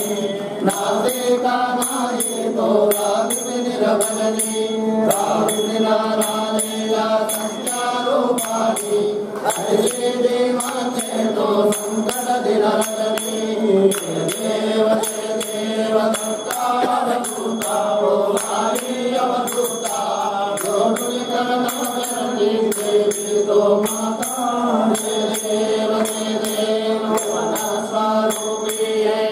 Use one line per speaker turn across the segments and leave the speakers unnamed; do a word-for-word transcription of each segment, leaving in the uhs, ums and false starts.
नासिका नाये तो राधिनिरवनी राधिनारायणा संचारूपाणि हरे देवाचे तो संकट दिनरवनी देव देव दत्तावधूता ओ हरि अवधूता जोड़ुनिकरणी देवी तो माता देव देव स्वरूपी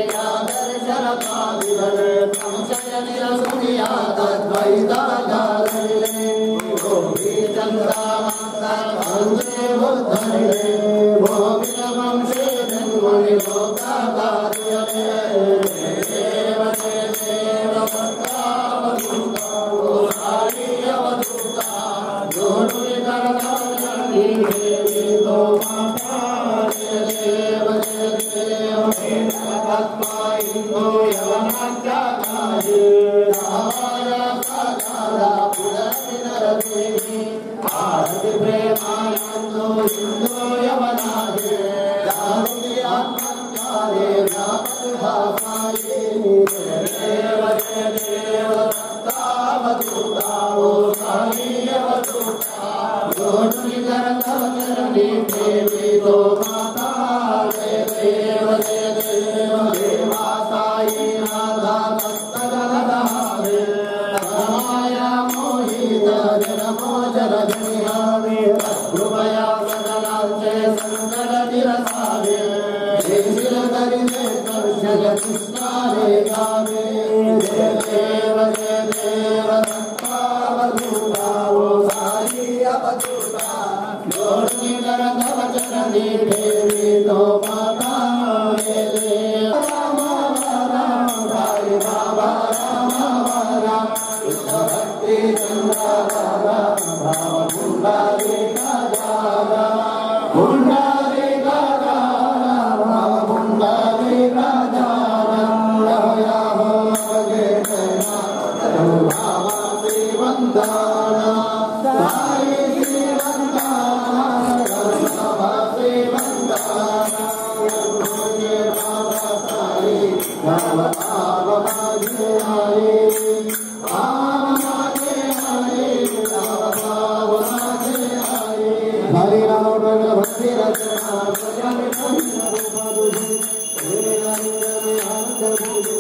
संशय निरसुनिया तद्वैता जागरिणे गोपी चंद्रा माता वंदे बुद्धरिणे भोगिनवंशे जन्मनि लोकाकार्यणे देव देव भक्तावधूता ओ हरि अवधूता जोड़ुनिकरणी देवी तो माता देव देव पद्मा इंदो यवनाचार्य राया सागारा पुरस्तिनरदेवी आरति प्रेमानंदो इंदो यवनादे जागृति आत्मकारे व्यापकभासाये देव देव दत्तावधूता ओ हरि अवधूता जोड़ुनिकरणी देवी तो माता देव देव देवासायी नाथा भक्तगणधारे माया मोहित जनमोचर जनिहारे कृपया सदनांचे संकट निरसावे देशील करिते कर्षय कृष्णारे गावे देव देव दत्तावधूता ओ हरि अवधूता जोड़ुनिकरणी देवी तो माता देव राम राम हरे बाबा राम राम कृष्ण भक्ति चंद्रा राम भाव पुंडारी का राम पुंडारी का राम भाव पुंडारी का राम या हो लगे भाव श्रीवंदना साई श्रीवंदना श्रीवंदना राम भाव मागे आए राम मागे आए राम भाव मागे आए हरि राम भक्ति रचना भजन बंधु हे रंग में हंस बुझु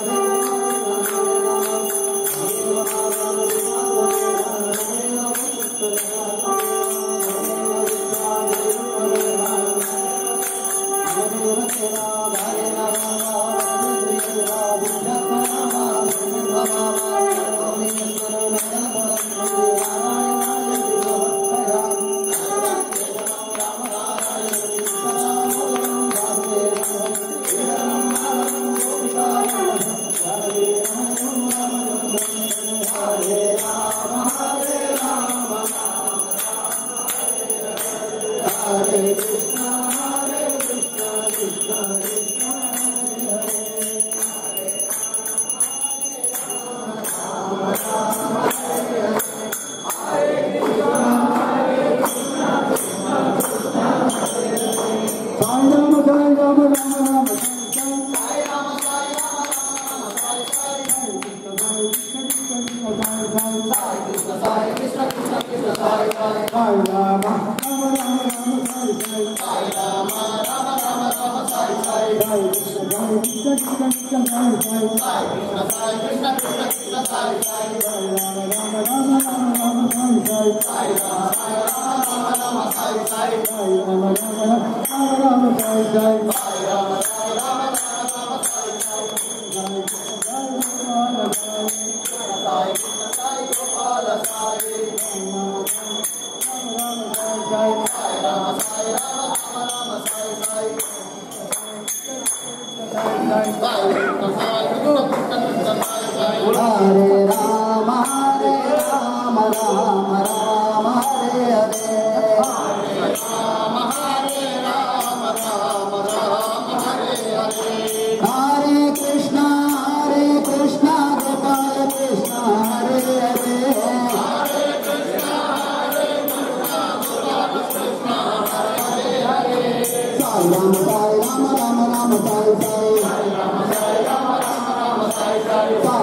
हरे राम हरे राम राम राम हरे हरे हरे राम हरे राम राम राम हरे हरे हरे कृष्णा हरे कृष्णा गोपाल कृष्णा हरे हरे हरे कृष्णा हरे कृष्णा गोपाल कृष्णा हरे हरे साई राम साई राम राम राम साई साई राम साई राम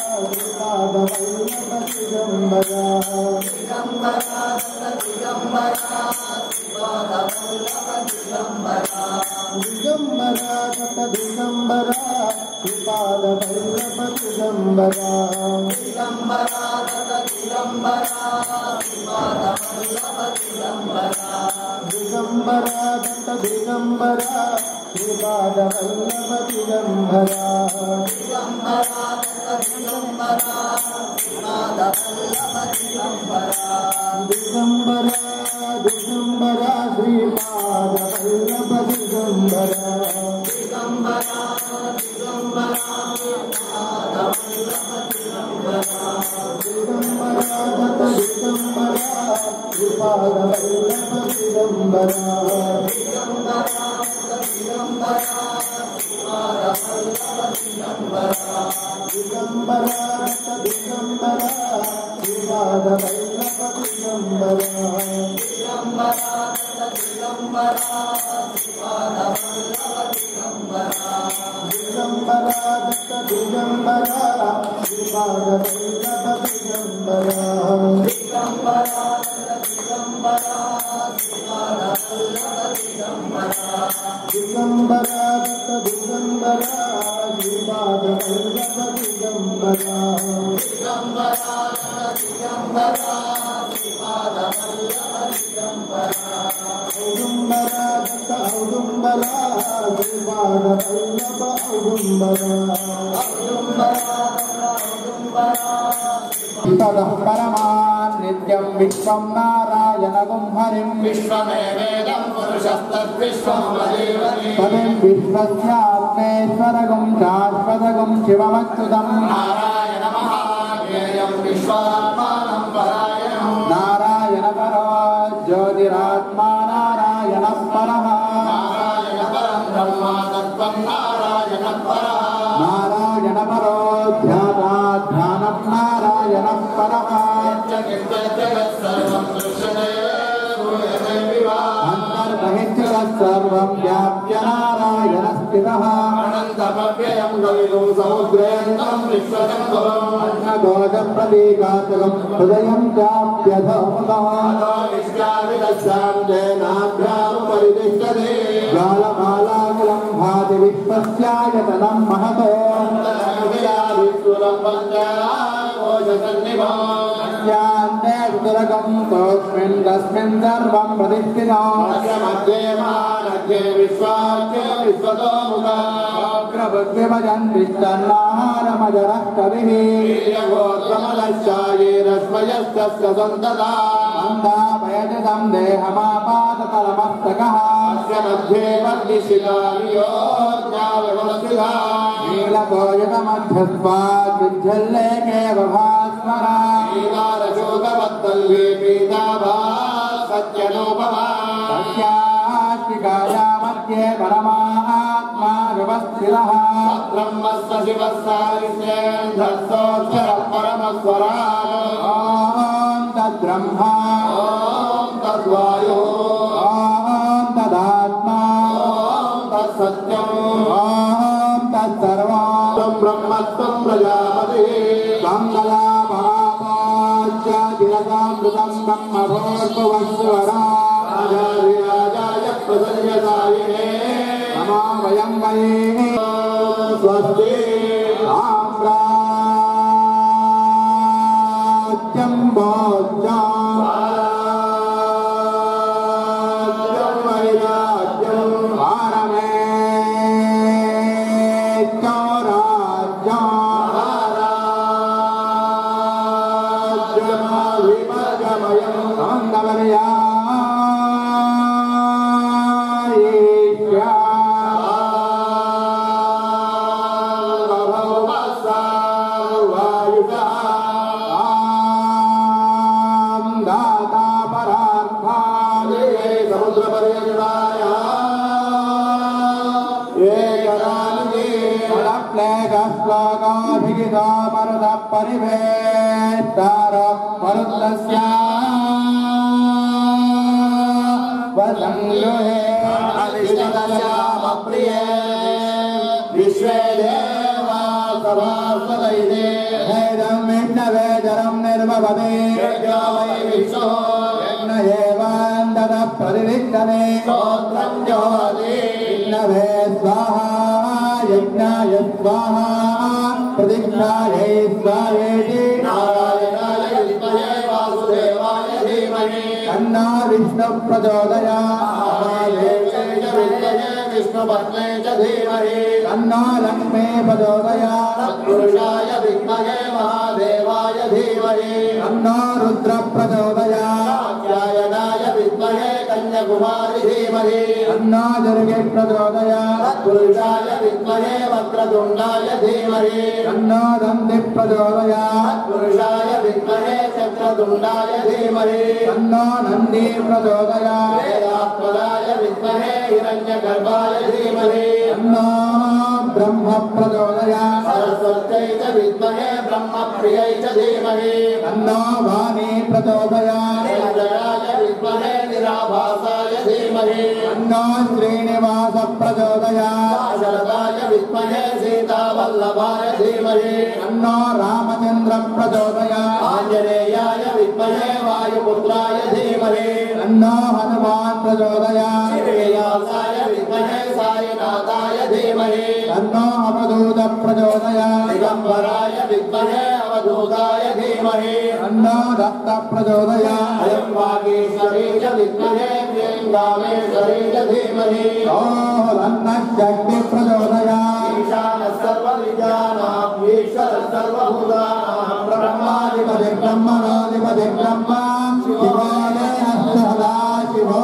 श्रीपादवल्लभ दिगंबरा दिगंबरा दत्त दिगंबरा श्रीपादवल्लभ दिगंबरा दिगंबरा दत्त दिगंबरा श्रीपादवल्लभ दिगंबरा दिगंबरा दिगंबरा श्रीपादवल्लभ दिगंबरा दिगंबरा दत्त दिगंबरा श्रीपादवल्लभ दिगंबरा दिगंबरा दत्त दिगंबरा श्रीपादवल्लभ दिगंबरा दिगंबरा दत्त दिगंबरा श्रीपादवल्लभ दिगंबरा दिगंबरा दत्त दिगंबरा श्रीपादवल्लभ दिगंबरा औदुंबरा दत्त औदुंबरा श्रीपादवल्लभ औदुंबरा ततः परमान् नित्यं विश्वं नारायणगुं हरिं
विश्वमेवेदं पुरुषस्तद्विश्वं वदेवति
पदिं विश्वस्यात्मेश्वरगुं शाश्वतगुं शिवमच्युतं
नारायणमहाज्ञेयं विश्वात्मानं परायणं
नारायणपरो ज्योतिरात्मा नारायणः परः
नारायणपरं ब्रह्म तत्त्वं नारायणपरः
नारायणपरो ध्यानाध्यानं नारायणः परः
सर्वं दृश्यते श्रूयते विवा
अन्तर्बहिश्च सर्वं व्याप्य नारायणस्थितः
अनन्तमव्ययं गविदुं समुद्रेन्दं विश्वशम्भुम्
अन्नघोषं प्रतीकात्मकं हृदयं चाप्यधोमुखः
विश्वाविदस्यां जैनाभ्यामुपरितिष्ठते
ज्वालमालाकुलं भाति विश्वस्यायतनं महतो अस्यान्ते सुतरकं तस्मिन् तस्मिन् सर्वं प्रतिष्ठितम् अग्रभुद्विभजन्तिष्ठन्नाहारमजरः कविः अन्धापयति तं देहमापाततलमस्तकः नीलकोयतमध्यस्वात् विज्जल्लेकेव भास्वरा तस्यास्तिकाया मध्ये परमात्मा व्यवस्थितः
ब्रह्मस्य शिवः सारिण्येन्द्रस्तोऽक्षरः परमस्वरात्
ॐ तद्ब्रह्मा
ॐ तद्वायुः
ॐ तदात्मा
ॐ तत्सत्यम्
ॐ तत्सर्वं
ब्रह्मत्वं प्रजापतिः
त्वं कलापरापाच्यतिरकामृतं ब्रह्मभूर्भुवस्वरा
राजाधिराजाय प्रसन्यसायिने
नमो वयं वै
स्वस्ति
साम्राज्यं भोज्यं
राज्यं वैराज्यं
पारमेत्यो राज्यं
महाराज्यमविमर्गमयं
सौन्दर्यायेष्या दाता परार्थानि
समुद्रपर्यन्ताय एकरानि
प्लेगश्लोकाभिगितो मरुतः परिवेष्टार मरुतस्या वसङ्गृहे
अविष्टस्यामप्रिये विश्वे देवा सभासदैते
वेजरं निर्मवदे
यज्ञावै विष्णो
यज्ञ एवान्दद प्रतिष्ठते
स्तोत्रं ज्योति
विष्णवे स्वाहा यज्ञाय स्वाहा प्रतिष्ठायै स्वाहेति
नारायणाय विद्महे वासुदेवाय धीमहि
तन्नो विष्णु प्रचोदयात्
महादेवाय विद्महे विष्णुपत्न्यै च धीमहि
तन्नो लक्ष्मी प्रचोदयात्
तत्पुरुषाय विद्महे महादेवाय धीमहि
तन्नो रुद्र प्रचोदयात्
कात्यायनाय विद्महे कन्याकुमारी धीमहि
तन्नो दुर्गे प्रचोदयात्
तत्पुरुषाय विद्महे वक्रतुण्डाय धीमहि
तन्नो दन्ति प्रचोदयात्
तत्पुरुषाय विद्महे चक्रतुण्डाय धीमहि
तन्नो नन्दी प्रचोदयात्
वेदात्मनाय विद्महे हिरण्यगर्भाय धीमहि
तन्नो ब्रह्म प्रचोदयात्
सरस्वत्यै च विद्महे ब्रह्मप्रियै च धीमहि
तन्नो वाणी प्रचोदयात्
निरञ्जनाय विद्महे निराभासाय धीमहि
तन्नो श्रीनिवास प्रचोदयात्
शरदाय विद्महे सीतावल्लभाय धीमहि
तन्नो रामचन्द्र प्रचोदयात्
आञ्जनेयाय विद्महे वायुपुत्राय धीमहि
तन्नो हनुमान् प्रचोदयात्
श्रीनिवासाय विद्महे साईनाथाय धीमहि
तन्नो अवधूत प्रचोदयात्
दिगम्बराय विद्महे अवधूताय धीमहि
तन्नो दत्त प्रचोदयात्
अयं वागीश्वरी च विद्महे प्रियङ्गामेश्वरी च धीमहि
ओः तन्नः शक्ति प्रचोदयात्
ईशानः सर्वविद्यानाम् ईश्वरः सर्वभूतानां
ब्रह्माधिपति ब्रह्मणोऽधिपति ब्रह्मा शिवालयः सदा शिवो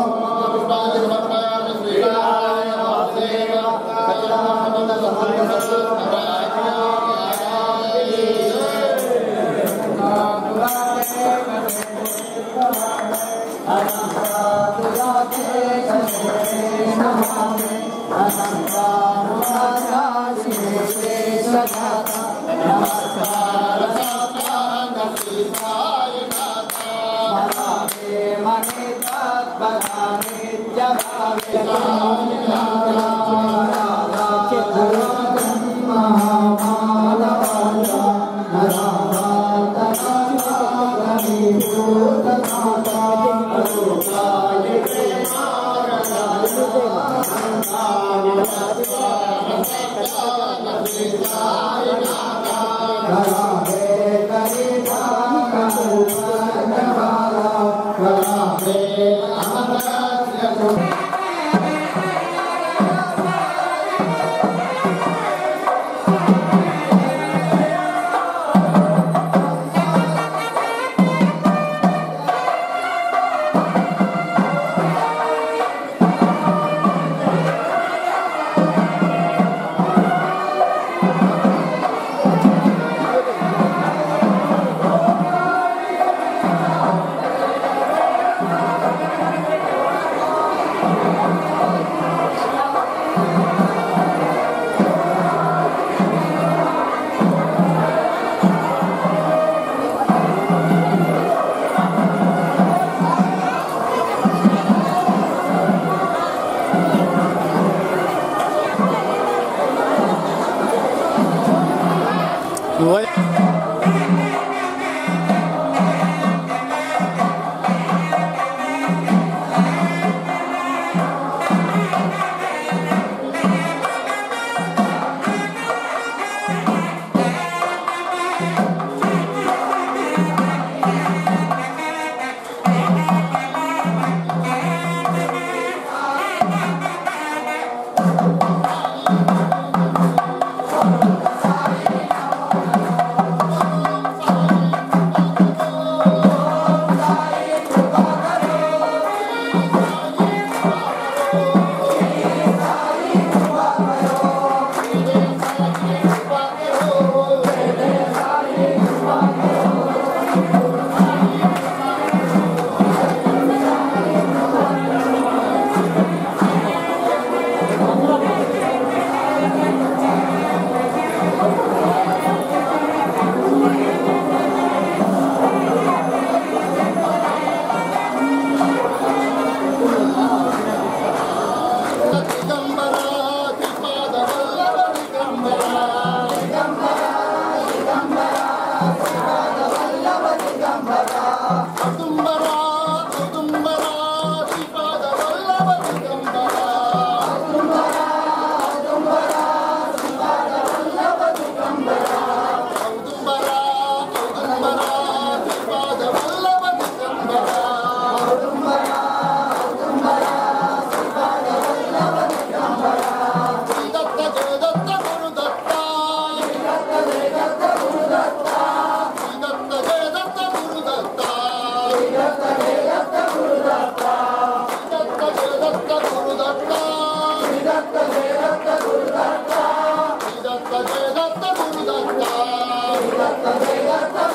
दिगंबरा जय दत्त